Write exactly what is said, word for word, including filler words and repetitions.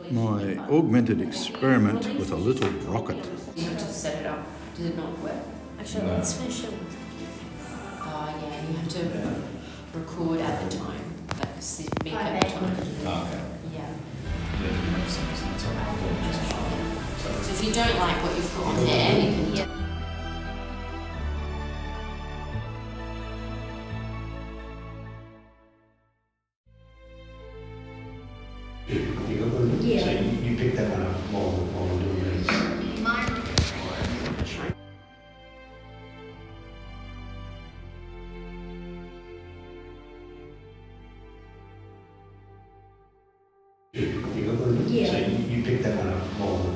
My augmented experiment with a little rocket. You have to set it up. Did it not work? Actually, no. Let's finish it. Oh, yeah, you have to record at the time. Like, speak at the time. Oh, okay. Yeah. Yeah, that makes sense. That's all right. So if you don't like what you've put on there, you can hear. Yeah. So you, you picked that one up while, while we're doing these. You got one? Yeah. So you, you picked that one up while